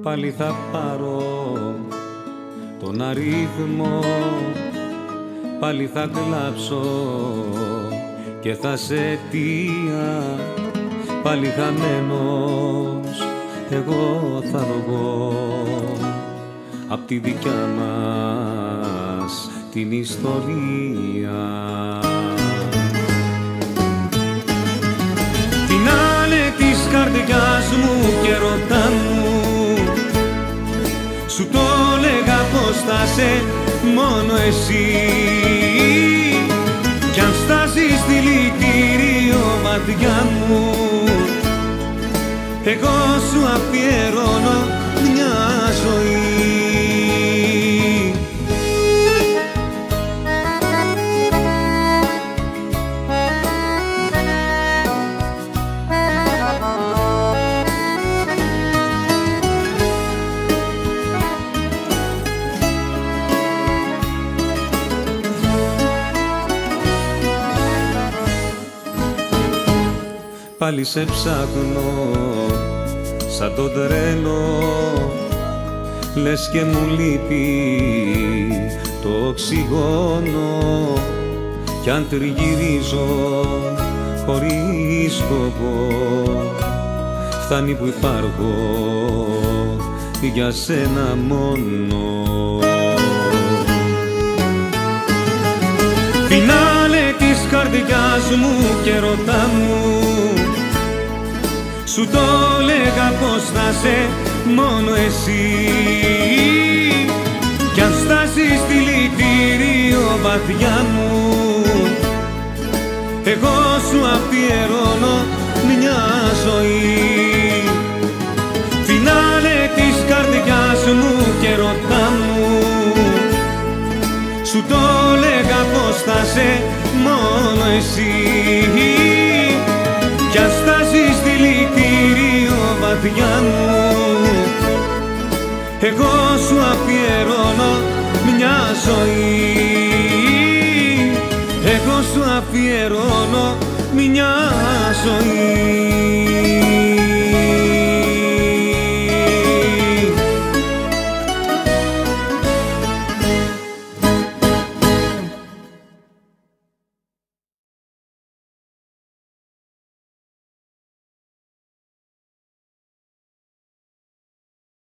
πάλι θα πάρω τον αριθμό, πάλι θα κλάψω και θα σε αιτία, πάλι χαμένος εγώ θα βγω απ' τη δικιά μας την ιστορία. Φινάλε της καρδιάς μου και ρωτά μου, σου το λέγα πως θα σε μόνο εσύ, κι αν στάσεις δηλητήριο μάτια μου, εγώ σου αφιερώνω μια ζωή. Πάλι σε ψάχνω σαν τον τρένο, λες και μου λείπει το οξυγόνο, κι αν τριγυρίζω χωρίς σκοπό, φτάνει που υπάρχω για σένα μόνο. Φινάλε της καρδιάς μου και ρωτά μου, σου το λέγα πως θα σε μόνο εσύ, κι αν στάσεις δηλητήριο βαθιά μου, εγώ σου αφιερώνω μια ζωή. Φινάλε της καρδιάς μου και ρωτά μου, σου το λέγα πως θα σε μόνο εσύ, κι αν στάσεις δηλητήριο βαθιά μου, εγώ σου αφιερώνω μια ζωή. Εγώ σου αφιερώνω μια ζωή.